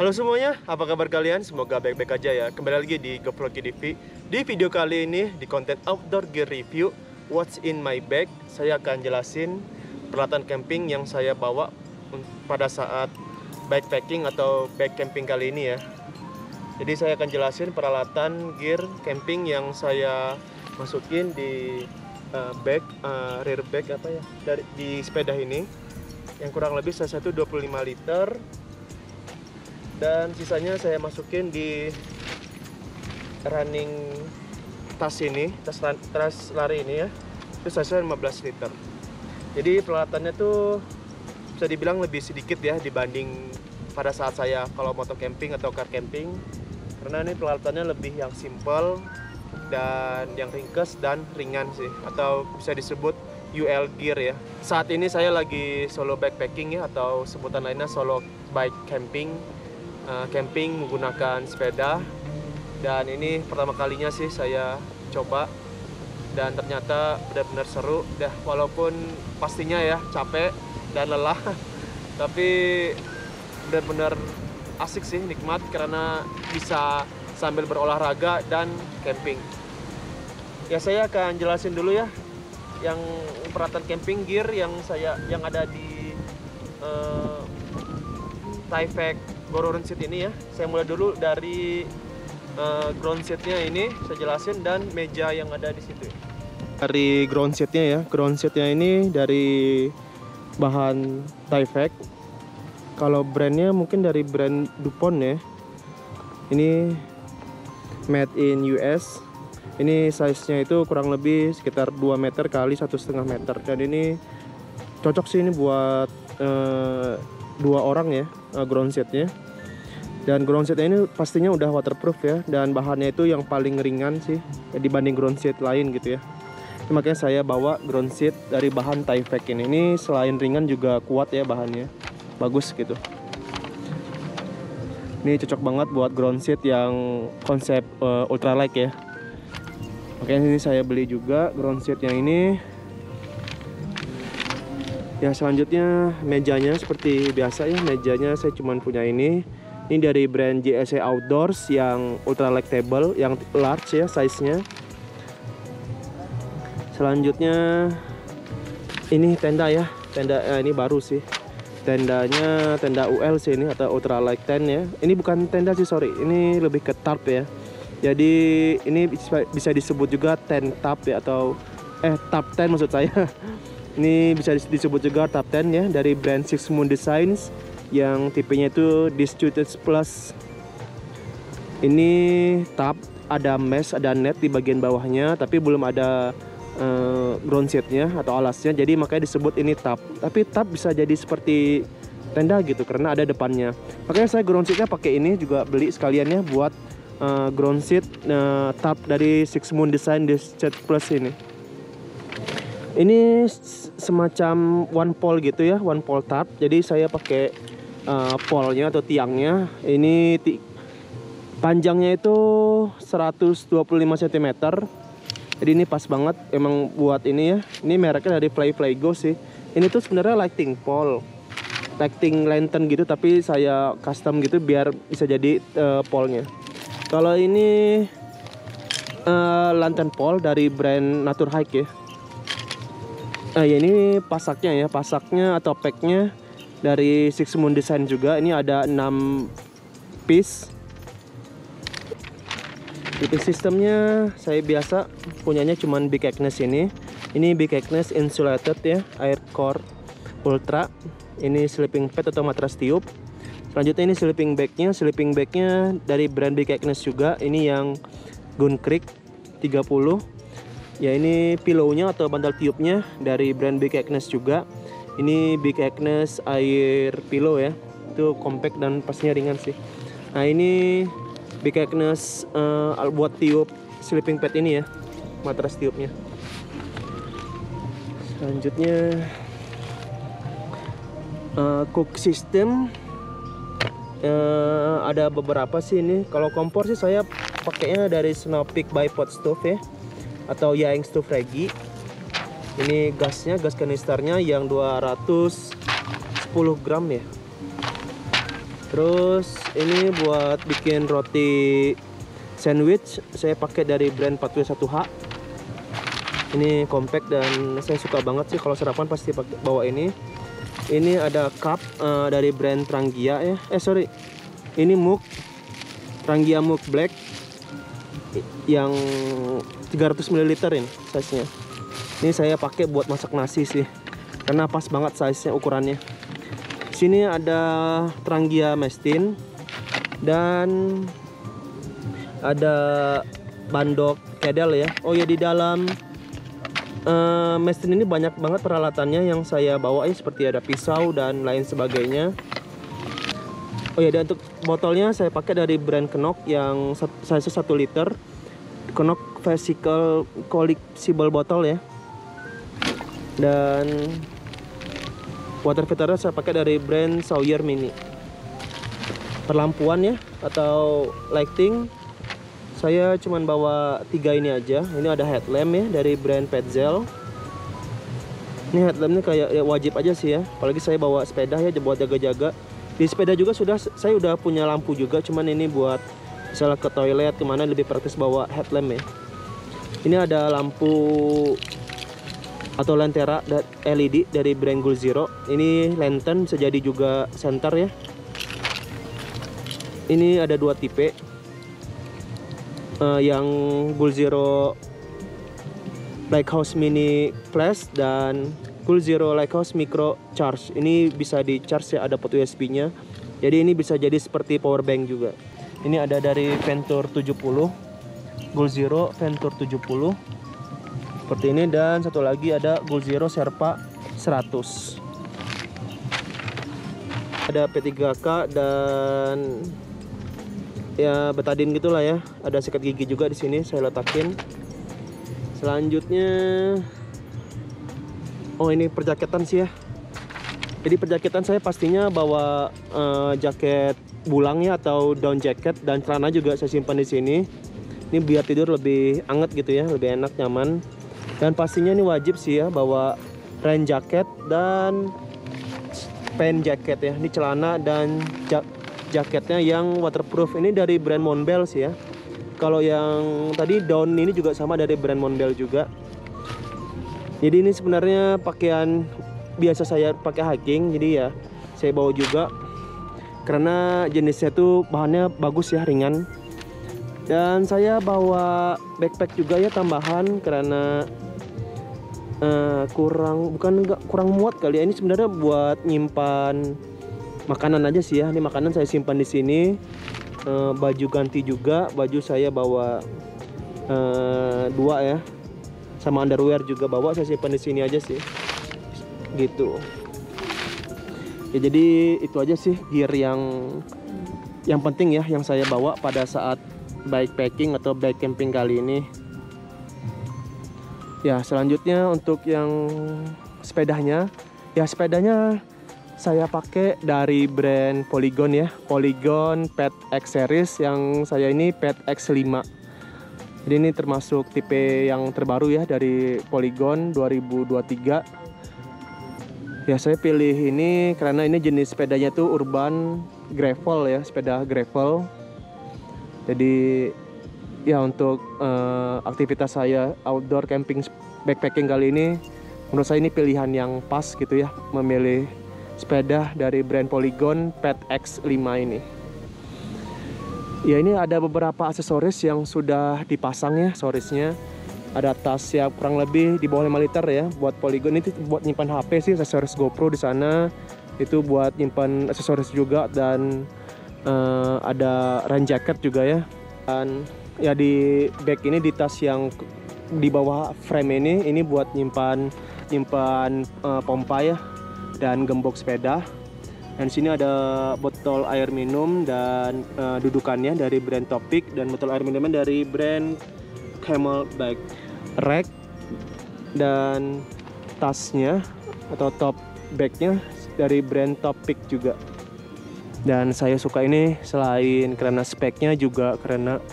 Halo semuanya, apa kabar kalian? Semoga baik-baik aja ya. Kembali lagi di Gevlog TV. Di video kali ini, di konten outdoor gear review What's in my bag, saya akan jelasin peralatan camping yang saya bawa pada saat backpacking atau backcamping kali ini ya. Jadi saya akan jelasin peralatan gear camping yang saya masukin di bag, rear bag apa ya, di sepeda ini, yang kurang lebih salah satu 25 liter, dan sisanya saya masukin di running tas ini, tas lari ini ya, itu saya 15 liter. Jadi peralatannya tuh bisa dibilang lebih sedikit ya dibanding pada saat saya kalau motor camping atau car camping, karena ini peralatannya lebih yang simple dan yang ringkes dan ringan sih, atau bisa disebut UL gear ya. Saat ini saya lagi solo backpacking ya, atau sebutan lainnya solo bike camping. Camping menggunakan sepeda, dan ini pertama kalinya sih saya coba, dan ternyata benar-benar seru dah, walaupun pastinya ya capek dan lelah tapi benar-benar asik sih, nikmat karena bisa sambil berolahraga dan camping. Ya, saya akan jelasin dulu ya yang peralatan camping gear yang ada di Tyvek Gororon seat ini ya. Saya mulai dulu dari ground seatnya ini, saya jelasin, dan meja yang ada di situ. Dari ground seatnya ya, ground seatnya ini dari bahan Tyvek. Kalau brandnya mungkin dari brand DuPont ya. Ini made in US. Ini size-nya itu kurang lebih sekitar 2 meter kali 1,5 meter, dan ini cocok sih ini buat 2 orang ya, ground setnya. Dan ground setnya ini pastinya udah waterproof ya, dan bahannya itu yang paling ringan sih dibanding ground set lain gitu ya. Makanya saya bawa ground set dari bahan Tyvek ini. Ini selain ringan juga kuat ya bahannya, bagus gitu. Ini cocok banget buat ground set yang konsep ultralight ya. Makanya ini saya beli juga ground set yang ini. Ya, selanjutnya mejanya seperti biasa ya, mejanya saya cuma punya ini. Ini dari brand JSA Outdoors yang ultralight table, yang large ya size-nya. Selanjutnya ini tenda ya, tenda ini baru sih. Tendanya tenda UL sih ini, atau ultralight tent ya. Ini bukan tenda sih, sorry, ini lebih ke tarp ya. Jadi ini bisa disebut juga tent tarp ya, atau tarp tent maksud saya. Ini bisa disebut juga tarp tent ya, dari brand Six Moon Designs yang tipenya itu Distributed Plus. Ini tarp, ada mesh, ada net di bagian bawahnya, tapi belum ada ground setnya atau alasnya, jadi makanya disebut ini tarp. Tapi tarp bisa jadi seperti tenda gitu karena ada depannya. Makanya saya ground setnya pakai ini juga, beli sekalian ya buat ground set tarp dari Six Moon Design Distributed Plus ini. Ini semacam one pole gitu ya, one pole tarp. Jadi saya pakai pole-nya atau tiangnya. Ini panjangnya itu 125 cm. Jadi ini pas banget emang buat ini ya. Ini mereknya dari Fly Go sih. Ini tuh sebenarnya lighting pole, lighting lantern gitu, tapi saya custom gitu biar bisa jadi pole-nya. Kalau ini lantern pole dari brand Nature Hike ya. Ya, ini pasaknya ya, pasaknya atau packnya dari Six Moon Design juga. Ini ada 6 piece. Heating sistemnya saya biasa punyanya cuman Big Agnes ini. Ini Big Agnes insulated ya, air core ultra. Ini sleeping pad atau matras tiup. Selanjutnya ini sleeping bagnya. Sleeping bagnya dari brand Big Agnes juga. Ini yang Gun Creek 30. Ya, ini pillownya atau bantal tiupnya dari brand Big Agnes juga. Ini Big Agnes air pillow ya, itu compact dan pastinya ringan sih. Nah, ini Big Agnes buat tiup sleeping pad ini ya, matras tiupnya. Selanjutnya cook system, ada beberapa sih ini. Kalau kompor sih saya pakainya dari Snow Peak by Pot Stove ya, atau Yaeng Stove Regi. Ini gasnya, gas kanisternya yang 210 gram ya. Terus ini buat bikin roti sandwich, saya pakai dari brand 41H. Ini compact dan saya suka banget sih kalau sarapan pasti pakai bawa ini. Ini ada cup dari brand Trangia ya. Ini mug Trangia mug black yang 300 ml ini size-nya. Ini saya pakai buat masak nasi sih, karena pas banget size-nya, ukurannya. Sini ada Trangia Mestin dan ada bandok kedel ya. Oh ya, di dalam Mestin ini banyak banget peralatannya yang saya bawa ya, seperti ada pisau dan lain sebagainya. Oh ya, dan untuk botolnya saya pakai dari brand Knok yang size 1 liter. Knok Vesicle Collapsible botol ya. Dan water filternya saya pakai dari brand Sawyer Mini. Perlampuan ya atau lighting, saya cuman bawa 3 ini aja. Ini ada headlamp ya dari brand Petzl. Ini headlampnya kayak ya, wajib aja sih ya. Apalagi saya bawa sepeda ya buat jaga-jaga. Di sepeda juga saya udah punya lampu juga, cuman ini buat misalnya ke toilet kemana lebih praktis bawa headlamp ya. Ini ada lampu atau lentera LED dari brand Goal Zero. Ini lantern bisa jadi juga center ya. Ini ada 2 tipe, yang Goal Zero Lighthouse Mini Flash dan Goal Zero Lighthouse Micro Charge. Ini bisa di charge ya, ada port USB-nya. Jadi ini bisa jadi seperti power bank juga. Ini ada dari Venture 70, Goal Zero Venture 70 seperti ini, dan satu lagi ada Goal Zero Sherpa 100. Ada P3K dan ya betadin gitulah ya. Ada sikat gigi juga di sini saya letakin. Selanjutnya, oh ini perjaketan sih ya. Jadi perjaketan saya pastinya bawa jaket bulang ya atau down jacket, dan celana juga saya simpan di sini. Ini biar tidur lebih anget gitu ya, lebih enak, nyaman. Dan pastinya ini wajib sih ya bawa rain jacket dan pen jacket ya. Ini celana dan jaketnya yang waterproof. Ini dari brand Monbel sih ya. Kalau yang tadi down ini juga sama dari brand Monbel juga. Jadi ini sebenarnya pakaian biasa saya pakai hiking, jadi ya saya bawa juga karena jenisnya tuh bahannya bagus ya, ringan. Dan saya bawa backpack juga ya tambahan karena kurang muat kali ya. Ini sebenarnya buat nyimpan makanan aja sih ya. Ini makanan saya simpan di sini. Baju ganti juga, baju saya bawa 2 ya, sama underwear juga bawa, saya simpan di sini aja sih gitu ya. Jadi itu aja sih gear yang penting ya yang saya bawa pada saat bikepacking atau bike camping kali ini ya. Selanjutnya untuk yang sepedanya saya pakai dari brand Polygon ya, Polygon Pet X Series. Yang saya ini Pet X5. Jadi ini termasuk tipe yang terbaru ya dari Polygon 2023. Ya saya pilih ini karena ini jenis sepedanya tuh urban gravel ya, sepeda gravel. Jadi ya untuk aktivitas saya outdoor camping backpacking kali ini, menurut saya ini pilihan yang pas gitu ya, memilih sepeda dari brand Polygon Pet X5 ini. Ya ini ada beberapa aksesoris yang sudah dipasang ya, aksesorisnya. Ada tas ya kurang lebih di bawah 5 liter ya buat Polygon. Itu buat nyimpan HP sih, aksesoris GoPro di sana. Itu buat nyimpan aksesoris juga, dan ada rain jacket juga ya. Dan ya di bag ini, di tas yang di bawah frame ini buat nyimpan pompa ya dan gembok sepeda. Dan di sini ada botol air minum dan dudukannya dari brand Topic, dan botol air minumnya dari brand Camelback. Rack dan tasnya atau top bagnya dari brand Topic juga. Dan saya suka ini selain karena speknya juga karena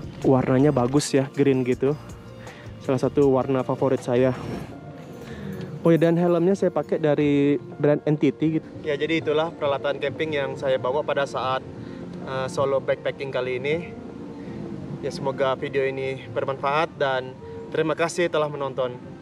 warnanya bagus ya, green gitu. Salah satu warna favorit saya. Oh ya, dan helmnya saya pakai dari brand NTT gitu. Ya, jadi itulah peralatan camping yang saya bawa pada saat solo backpacking kali ini. Ya, semoga video ini bermanfaat dan terima kasih telah menonton.